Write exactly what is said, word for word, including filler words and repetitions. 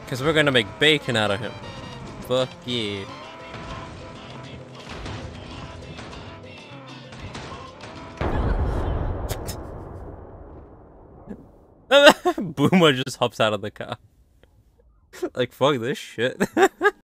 Because we're gonna make bacon out of him. Fuck yeah. Boomer just hops out of the car. Like, fuck this shit.